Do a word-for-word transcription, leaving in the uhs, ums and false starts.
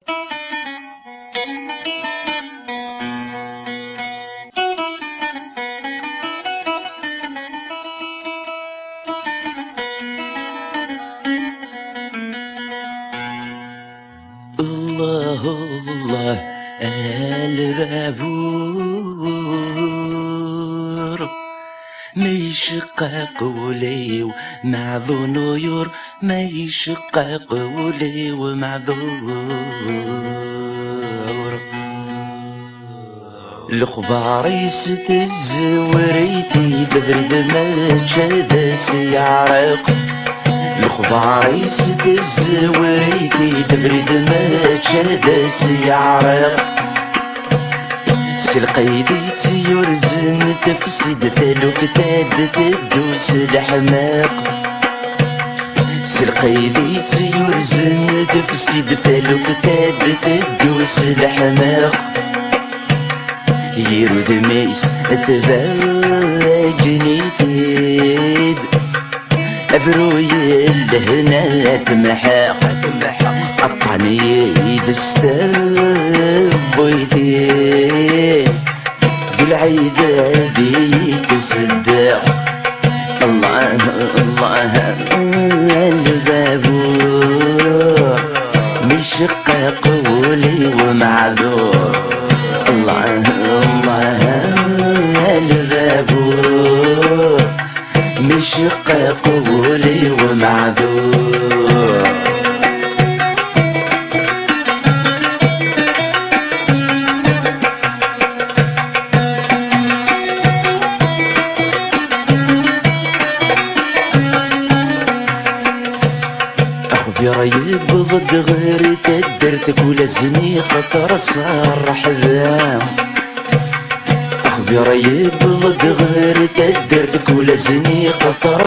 الله الله البابور ما يشقق ولي ومعذور نيور، ما يشقق ولي ومعذور. الخبار يستز وريتي دبرد ما تشدس يعرق. الخبار يستز وريتي دبرد ما تشدس يعرق. سلقيديت يرزن تفسد ثلو فتاد تدوس الحماق. سلقيديت يرزن تفسد ثلو فتاد تدوس الحماق. يرو ذميس ثباجني ثيد أفروي الهنا تمحق. قطعني يدستب ويدين بالعيد هذي تصدق. الله الله البابور مشقق ولي ومعذور. الله الله البابور مشقق ولي ومعذور. يريب ضد غيري تدرتك ولا الزنيقة ترصار رحبام. أخو يريب ضد غيري تدرتك ولا الزنيقة